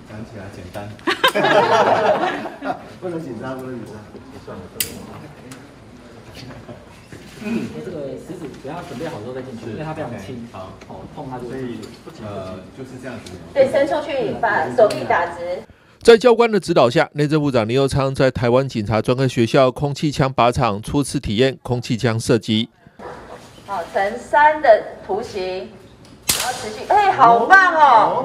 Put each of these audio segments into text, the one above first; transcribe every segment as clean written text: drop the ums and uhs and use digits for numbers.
讲起来简单， 不能紧张，不能紧张。算了。 这个食指等下准备好之后再进去，因为它非常轻， 好， 碰它就会进去。 就是这样子。 对，伸出去，把手臂打直。 在教官的指导下，内政部长林右昌在台湾警察专科学校空气枪靶场初次体验空气枪射击。 好，呈3的图形，然后持续，好棒哦！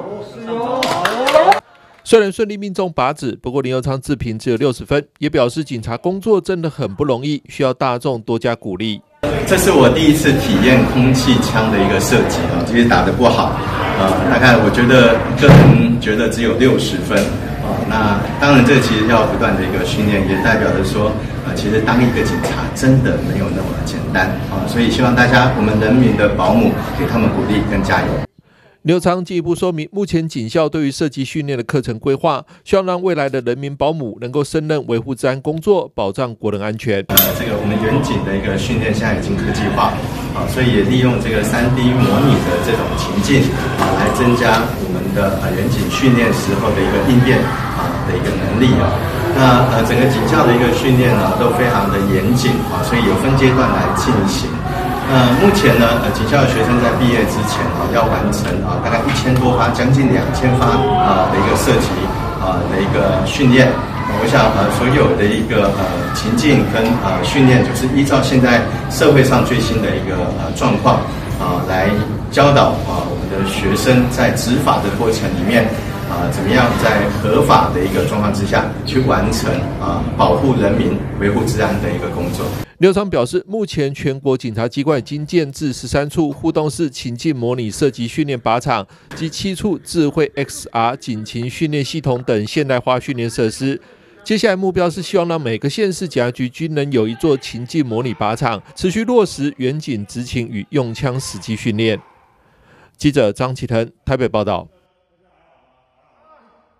虽然顺利命中靶子，不过林右昌自评只有60分，也表示警察工作真的很不容易，需要大众多加鼓励。 这是我第一次体验空气枪的一个射击啊，其实打得不好大概我觉得个人觉得只有60分那当然这其实要不断的一个训练，也代表着说其实当一个警察真的没有那么简单所以希望大家我们人民的保姆给他们鼓励跟加油。 林右昌进一步说明，目前警校对于射击训练的课程规划，希望让未来的人民保姆能够胜任维护治安工作，保障国人安全。 这个我们远警的一个训练现在已经科技化所以也利用这个3D 模拟的这种情境来增加我们的远警训练时候的一个应变的一个能力那整个警校的一个训练呢都非常的严谨所以有分阶段来进行。目前呢，警校的学生在毕业之前要完成大概1000多发，将近2000发的一个射击的一个训练。我想所有的一个情境跟训练，就是依照现在社会上最新的一个状况来教导我们的学生在执法的过程里面怎么样在合法的一个状况之下去完成保护人民、维护治安的一个工作。 林右昌表示，目前全国警察机关已经建置13处互动式情境模拟射击训练靶场及7处智慧 XR 警情训练系统等现代化训练设施。接下来目标是希望让每个县市警察局均能有一座情境模拟靶场，持续落实远警执勤与用枪实际训练。记者张启腾台北报道。